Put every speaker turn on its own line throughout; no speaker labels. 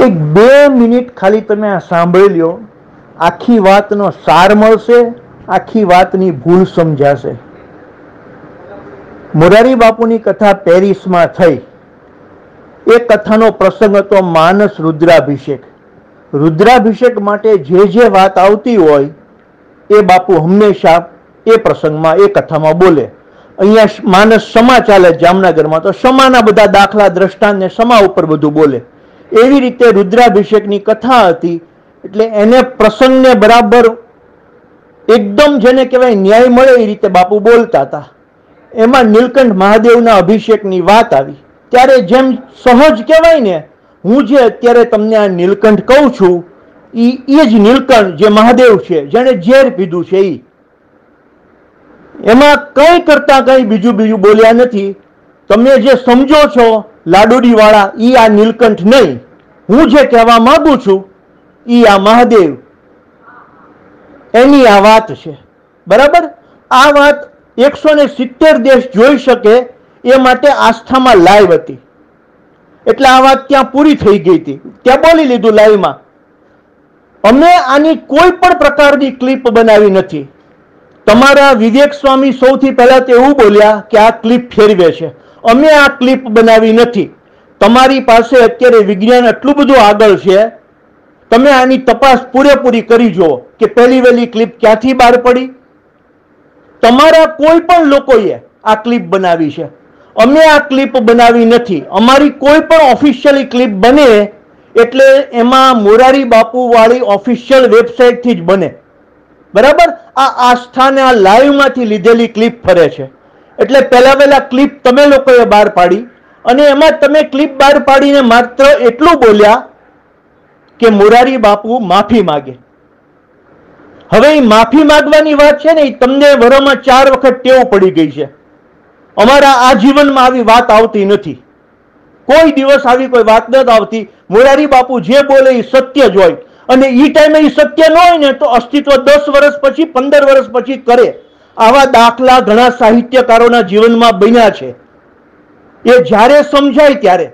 એક 2 મિનિટ ખાલી તમે આ સાંભળી લ્યો, આખી વાતનો સાર મળશે, આખી વાતની ભૂલ સમજાશે. મોરારી બાપુની કથા પેરિસમાં થઈ. એ કથાનો પ્રસંગ હતો માનસ રુદ્રાભિષેક. રુદ્રાભિષેક માટે જે વાત આવતી હોય એ બાપુ હંમેશા એ પ્રસંગમાં એ કથામાં બોલે. અહીંયા માનસ સમા ચાલે જામનગરમાં, તો સમાના બધા દાખલા દ્રષ્ટાંત ને સમા ઉપર બધું બોલે. એવી રીતે રુદ્રાભિષેકની કથા હતી, એટલે એને પ્રસંગને બરાબર એકદમ જેને કહેવાય ન્યાય મળે એ રીતે બાપુ બોલતા હતા. એમાં નીલકંઠ મહાદેવના અભિષેકની વાત આવી ત્યારે જેમ સહજ કહેવાય ને, હું જે અત્યારે તમને આ નીલકંઠ કહું છું એ જ નીલકંઠ જે મહાદેવ છે, જેને ઝેર પીધું છે એ. એમાં કઈ કરતા કઈ બીજું બોલ્યા નથી. તમે જે સમજો છો લાડુડી વાળા ઈ આ નીલકંઠ નહીં. હું જે કહેવા માંગુ છું ઈ આ મહાદેવ, એની આ વાત છે. બરાબર? આ વાત 170 દેશ જોઈ શકે એ માટે આસ્થામાં લાઈવ હતી. એટલે આ વાત ત્યાં પૂરી થઈ ગઈ હતી, ત્યાં બોલી લીધું લાઈવમાં. અમે આની કોઈ પણ પ્રકારની ક્લિપ બનાવી નથી. તમારા વિવેક સ્વામી સૌથી પહેલા તો એવું બોલ્યા કે આ ક્લિપ ફેરવે છે. અમે આ ક્લિપ બનાવી નથી. તમારી પાસે અત્યારે વિજ્ઞાન એટલું બધું આગળ છે, તમે આની તપાસ પૂરેપૂરી કરી જુઓ કે પહેલી વહેલી ક્લિપ ક્યાંથી બહાર પડી. તમારા કોઈ પણ લોકોએ આ ક્લિપ બનાવી છે. અમે આ ક્લિપ બનાવી નથી. અમારી કોઈ પણ ઓફિશિયલી ક્લિપ બને એટલે એમાં મોરારી બાપુ વાળી ઓફિશિયલ વેબસાઇટથી જ બને. બરાબર? આ આસ્થાને આ લાઈવમાંથી લીધેલી ક્લિપ ફરે છે. એટલે પહેલા ક્લિપ તમે લોકોએ બહાર પાડી, અને એમાં તમે ક્લિપ બહાર પાડીને માત્ર એટલું બોલ્યા કે મોરારી બાપુ માફી માગે. હવે એ માફી માંગવાની વાત છે ને, એ તમને વરમાં 4 વખત ટેવ પડી ગઈ છે. અમારા આ જીવનમાં આવી વાત આવતી નથી. કોઈ દિવસ આવી કોઈ વાત નથી આવતી. મોરારી બાપુ જે બોલે એ સત્ય જ હોય, અને એ ટાઈમે એ સત્ય ન હોય ને તો અસ્તિત્વ 10 વર્ષ પછી 15 વર્ષ પછી કરે. આવા દાખલા ઘણા સાહિત્યકારોના જીવનમાં બન્યા છે. એ જ્યારે સમજાય ત્યારે.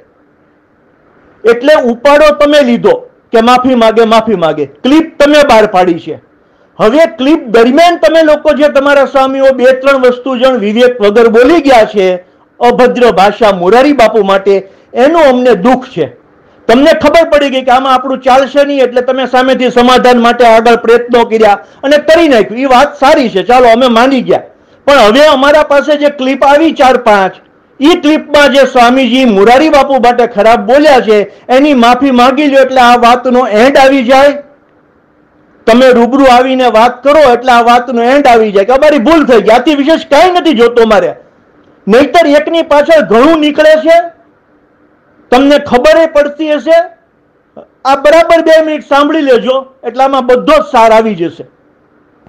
એટલે ઉપાડો તમે લીધો કે માફી માગે. ક્લિપ તમે બહાર પાડી છે. હવે ક્લિપ દરમિયાન તમે લોકો જે તમારા સ્વામીઓ 2-3 વસ્તુ જણ વિવેક વગર બોલી ગયા છે, અભદ્ર ભાષા મોરારી બાપુ માટે, એનું અમને દુઃખ છે. તમને ખબર પડી ગઈ કે આમાં આપણું ચાલશે નહીં, એટલે તમે સામેથી સમાધાન માટે આગળ પ્રયત્નો કર્યા અને કરી નાખ્યું. એ વાત સારી છે, ચાલો અમે માની ગયા. પણ હવે અમારા પાસે જે ક્લિપ આવી 4-5, એ ક્લિપમાં જે સ્વામીજી મોરારી બાપુ માટે ખરાબ બોલ્યા છે એની માફી માંગી લ્યો એટલે આ વાતનો એન્ડ આવી જાય. તમે રૂબરૂ આવીને વાત કરો એટલે આ વાતનો એન્ડ આવી જાય કે અમારી ભૂલ થઈ ગઈ. આથી વિશેષ કઈ નથી જોતો મારે. નહીતર એકની પાછળ ઘણું નીકળે છે, તમને ખબર પડતી હશે. આ બરાબર 2 મિનિટ સાંભળી લેજો એટલે આમાં બધો જ સાર આવી જશે.